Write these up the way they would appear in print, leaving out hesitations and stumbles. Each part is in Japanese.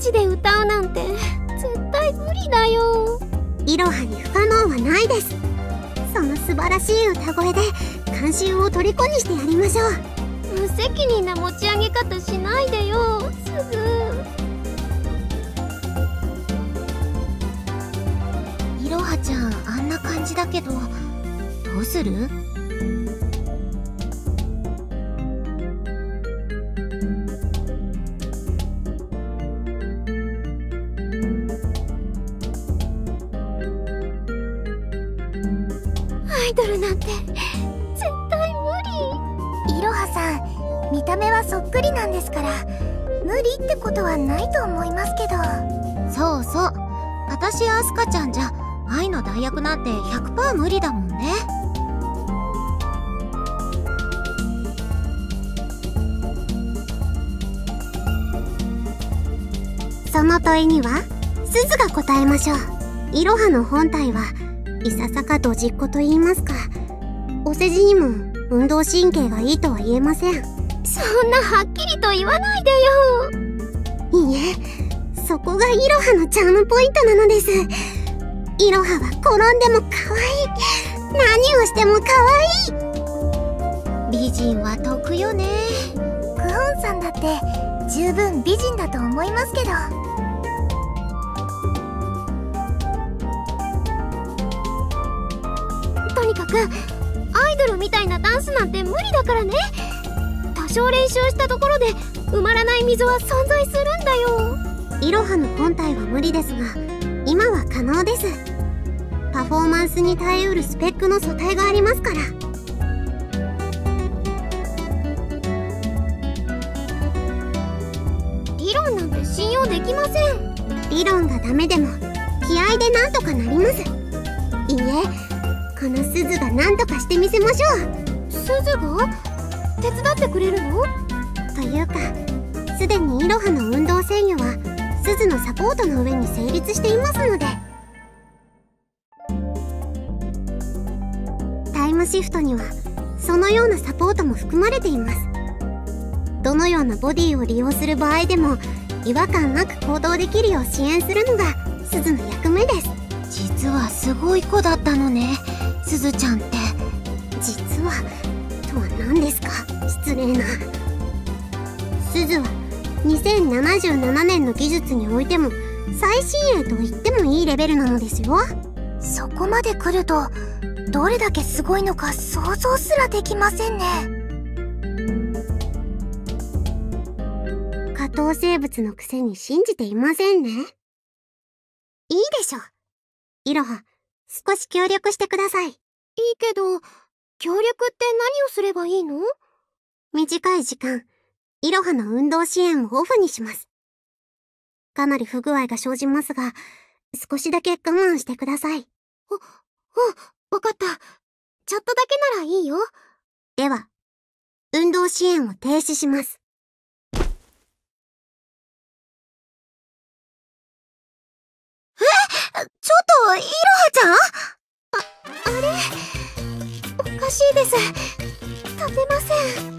ジで歌うなんて絶対無理だよ。 いろはに不可能はないです。その素晴らしい歌声で観衆を虜にしてやりましょう。 無責任な持ち上げ方しないでよ、すず。 いろはちゃんあんな感じだけど、どうする？ アイドルなんて絶対無理。 いろはさん、見た目はそっくりなんですから無理ってことはないと思いますけど。そうそう、私やアスカちゃんじゃ愛の代役なんて 100% 無理だもんね。その問いにはすずが答えましょう。いろはの本体はいささかドジっ子と言いますか、お世辞にも運動神経がいいとは言えません。 そんなはっきりと言わないでよ。 いいえ、そこがいろはのチャームポイントなのです。いろはは転んでも可愛い、何をしても可愛い。美人は得よね。クオンさんだって十分美人だと思いますけど。 とにかくアイドルみたいなダンスなんて無理だからね。多少練習したところで埋まらない溝は存在するんだよ。 いろはの本体は無理ですが今は可能です。パフォーマンスに耐えうるスペックの素体がありますから。 理論なんて信用できません。 理論がダメでも気合でなんとかなります。いいえ、このすずがなんとかしてみせましょう。 すずが手伝ってくれるの？ というかすでにいろはの運動制御はすずのサポートの上に成立していますので。タイムシフトにはそのようなサポートも含まれています。どのようなボディを利用する場合でも違和感なく行動できるよう支援するのがすずの役目です。実はすごい子だったのね、すずちゃんって。実はとは何ですか、失礼な。すずは2077年の技術においても最新鋭と言ってもいいレベルなのですよ。そこまで来るとどれだけすごいのか想像すらできませんね。下等生物のくせに信じていませんね。いいでしょ。いろは、少し協力してください。 いいけど、協力って何をすればいいの？ 短い時間、いろはの運動支援をオフにします。かなり不具合が生じますが、少しだけ我慢してください。 わかった。ちょっとだけならいいよ。 では、運動支援を停止します。ちょっと、いろはちゃん？ あれ？おかしいです。立てません。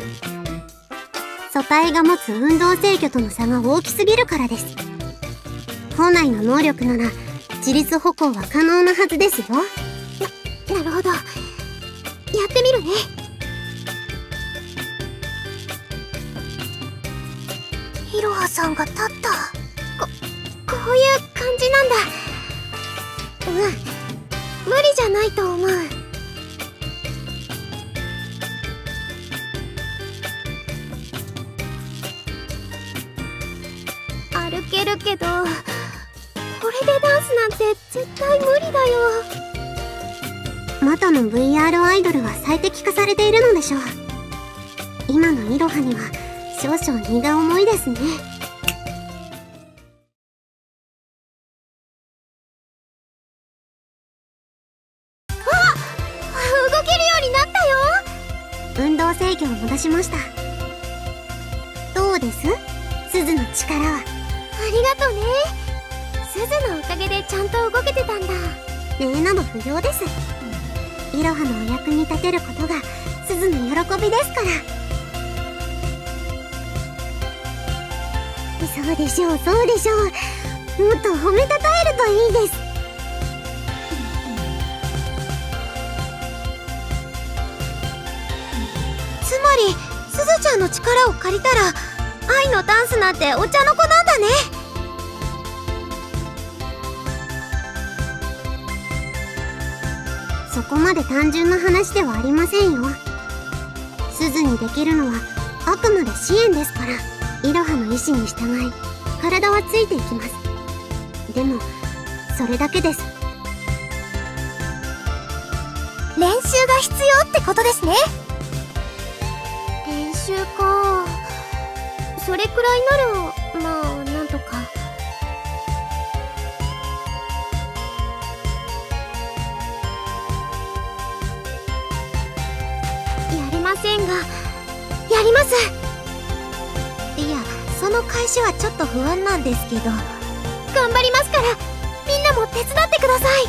素体が持つ運動制御との差が大きすぎるからです。本来の能力なら自立歩行は可能なはずですよ。 なるほど。やってみるね。 いろはさんが立った。 こういう感じなんだ。無理じゃないと思う。歩けるけど、これでダンスなんて絶対無理だよ。 元の VR アイドルは最適化されているのでしょう。今のいろはには少々荷が重いですね。 動けるようになったよ。 運動制御を戻しました。どうです？すずの力は。 ありがとね。すずのおかげでちゃんと動けてたんだ。 礼など不要です。いろはのお役に立てることがすずの喜びですから。 そうでしょう、そうでしょう。もっと褒めたたえるといいです。 つまりすずちゃんの力を借りたら愛のダンスなんてお茶の子なんだね。 そこまで単純な話ではありませんよ。すずにできるのはあくまで支援ですから、イロハの意志に従い体はついていきます。でもそれだけです。 練習が必要ってことですね。練習か。それくらいならまあなんとか。やれませんがやります。いや、その開始はちょっと不安なんですけど、頑張りますからみんなも手伝ってください。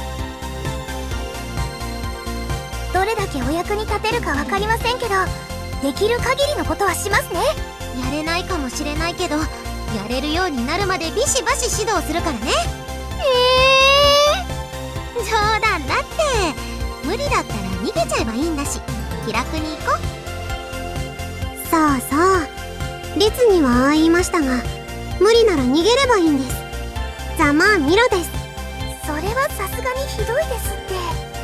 どれだけお役に立てるか分かりませんけど、できる限りのことはしますね。やれないかもしれないけど、やれるようになるまでビシバシ指導するからね。冗談だって。無理だったら逃げちゃえばいいんだし、気楽に行こう。 そうそう、律にはああ言いましたが、無理なら逃げればいいんです。ざまあみろです。 それはさすがにひどいですって。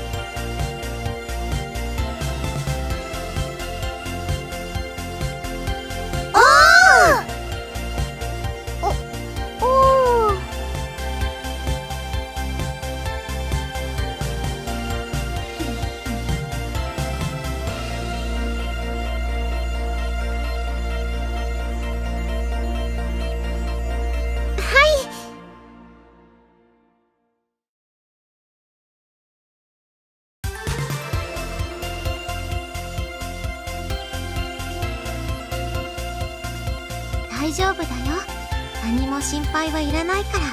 大丈夫だよ。何も心配はいらないから。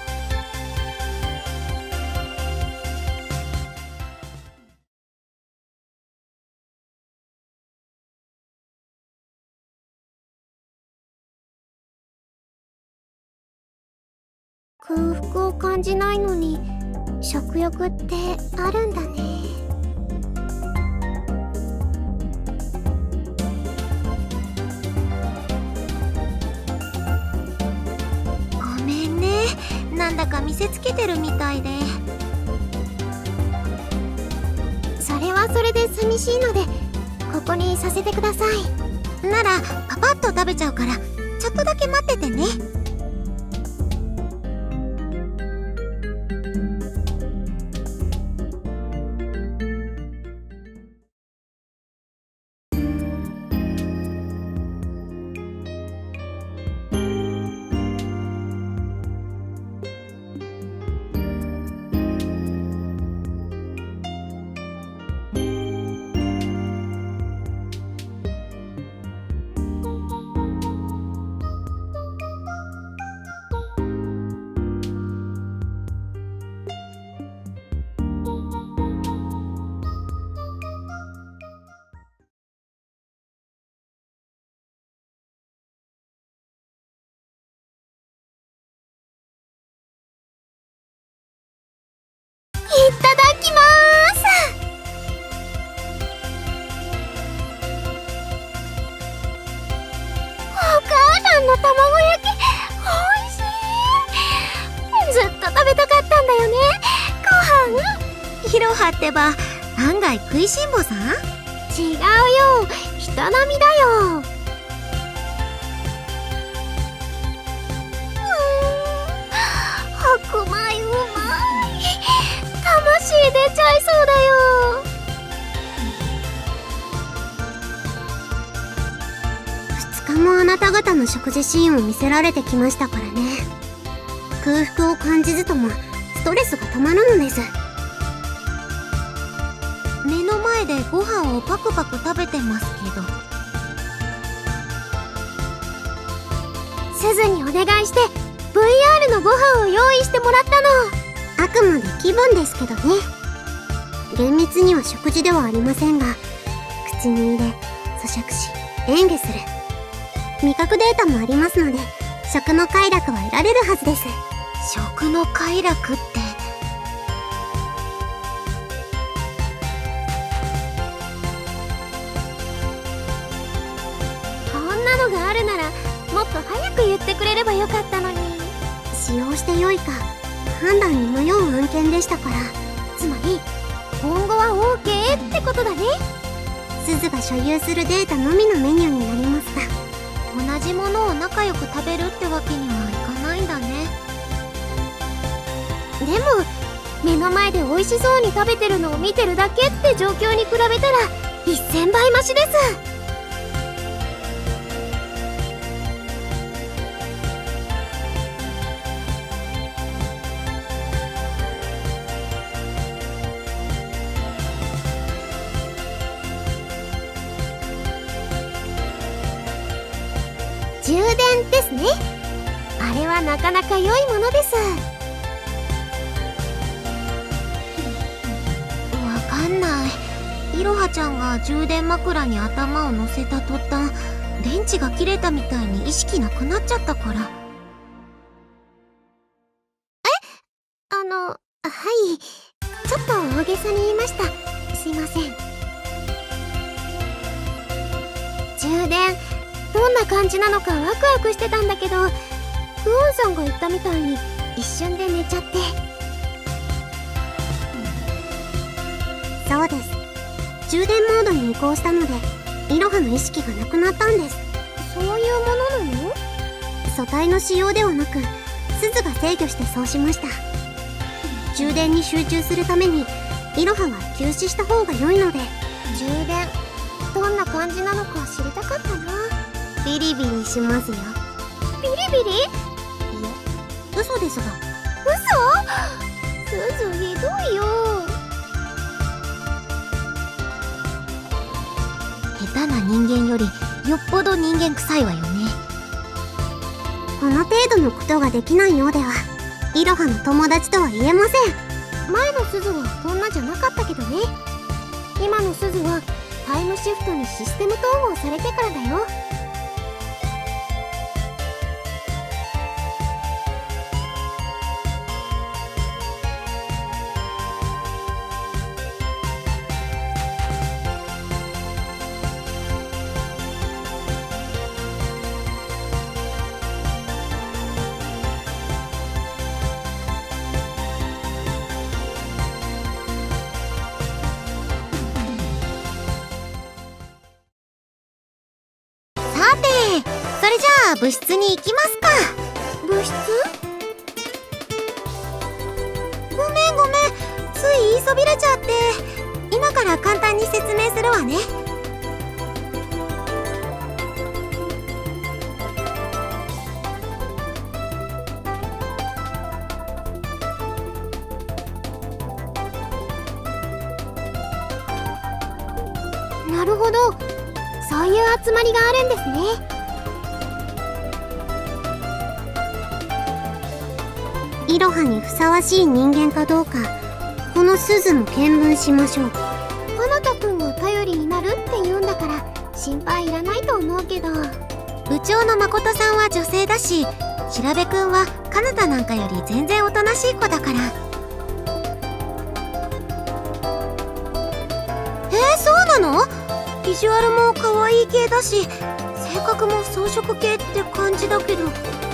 空腹を感じないのに食欲ってあるんだね。 ごめんね、なんだか見せつけてるみたいで。 それはそれで寂しいのでここにさせてください。 ならパパッと食べちゃうから、ちょっとだけ待っててね。 いただきまーす。お母さんの卵焼きおいしい。ずっと食べたかったんだよね、ご飯。 いろはってば案外食いしん坊さん？ 違うよ、人並みだよ。白米うまい。魂出ちゃいそうだよ。2日もあなた方の食事シーンを見せられてきましたからね。空腹を感じずともストレスがたまらぬです。 目の前でご飯をパクパク食べてますけど。 すずにお願いして VR のご飯を用意してもらったの。あくまで気分ですけどね。厳密には食事ではありませんが、口に入れ咀嚼し嚥下する味覚データもありますので、 食の快楽は得られるはずです。 食の快楽って。こんなのがあるならもっと早く言ってくれればよかったのに。 使用してよいか判断に迷う案件でしたから。 つまり今後は OK ってことだね。 鈴が所有するデータのみのメニューになりますが、 同じものを仲良く食べるってわけにはいかないんだね。でも目の前で美味しそうに食べてるのを見てるだけって状況に比べたら1000倍マシです。充電ですね。あれはなかなか良いものです。わかんない。いろはちゃんが充電枕に頭を乗せた途端電池が切れたみたいに意識なくなっちゃったから。はい、ちょっと大げさに言いました。すいません。充電どんな感じなのかワクワクしてたんだけど、クオンさんが言ったみたいに一瞬で寝ちゃって。 そうです。充電モードに移行したのでいろはの意識がなくなったんです。 そういうものなの？ 素体の使用ではなく鈴が制御してそうしました。充電に集中するためにいろはは休止した方が良いので。 充電どんな感じなのか知りたかったな。 ビリビリしますよ。 ビリビリ？いえ、嘘ですが。 嘘？ひどいよ。下手な人間よりよっぽど人間臭いわよね。 この程度のことができないようではいろはの友達とは言えません。 前の鈴はこんなじゃなかったけどね。今の鈴はタイムシフトにシステム統合されてからだよ。それじゃあ部室に行きますか。部室？ごめんつい言いそびれちゃって。今から簡単に説明するわね。なるほど、そういう集まりがあるんですね。 いろはにふさわしい人間かどうかこの鈴も見分しましょう。 かなたくんが頼りになるって言うんだから心配いらないと思うけど。部長の誠さんは女性だし、調べくんはかなたなんかより全然おとなしい子だから。そうなの？ビジュアルも可愛い系だし性格も装飾系って感じだけど。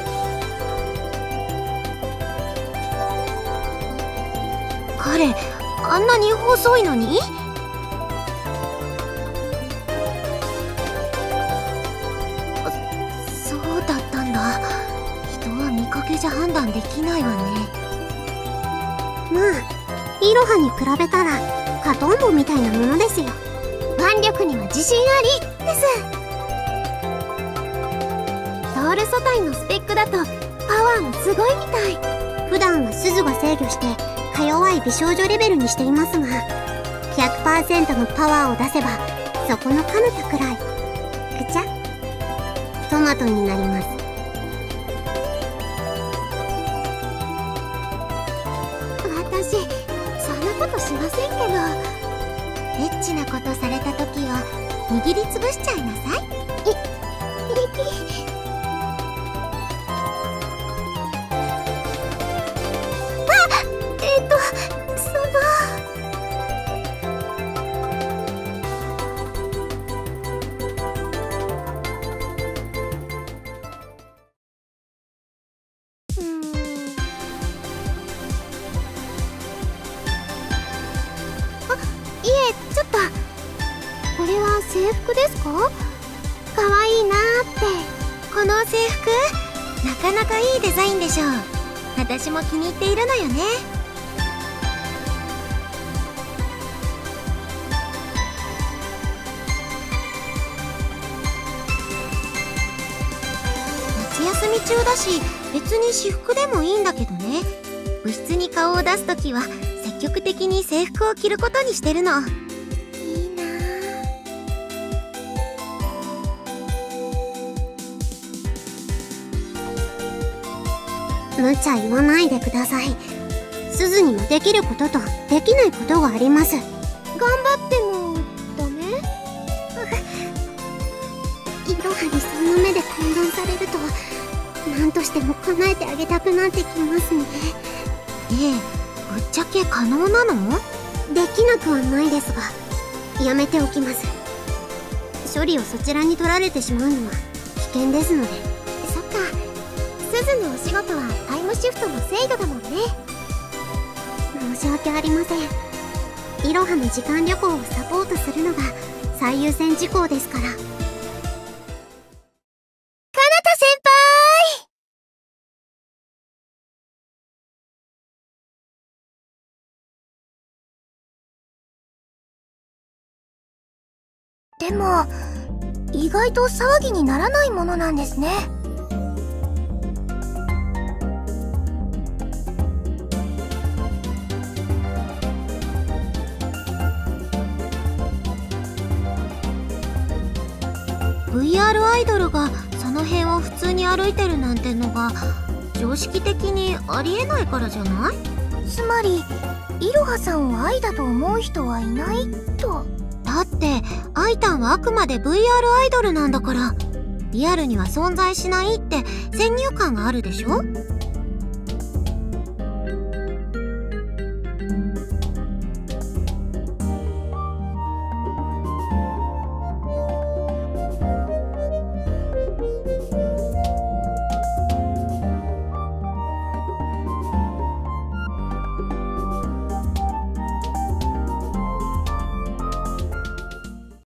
彼あんなに細いのに？そうだったんだ。人は見かけじゃ判断できないわね。 まあいろはに比べたらカトンボみたいなものですよ。 腕力には自信ありです。ソウル素体のスペックだとパワーもすごいみたい。 普段は鈴が制御してか弱い美少女レベルにしていますが、 100% のパワーを出せばそこのかなたくらいくちゃトマトになります。 私そんなことしませんけど。エッチなことされた時は握りつぶしちゃいなさい。 服ですか？かわいいなーって。 この制服なかなかいいデザインでしょう。私も気に入っているのよね。夏休み中だし別に私服でもいいんだけどね。部室に顔を出すときは積極的に制服を着ることにしてるの。 いいなー。無茶言わないでください。すずにもできることとできないことがあります。頑張ってもダメ？いろはにそんな目で懇願されると何としても叶えてあげたくなってきますね。 ええ、ぶっちゃけ可能なの？ できなくはないですが、やめておきます。処理をそちらに取られてしまうのは危険ですので。 そっか、すずのお仕事はタイムシフトの制御だもんね。 申し訳ありません。いろはの時間旅行をサポートするのが最優先事項ですから。かなた先輩！ でも意外と騒ぎにならないものなんですね。VR アイドルがその辺を普通に歩いてるなんてのが常識的にありえないからじゃない？つまりいろはさんを愛だと思う人はいないと。だってアイタンはあくまで VR アイドルなんだから、リアルには存在しないって先入観があるでしょ。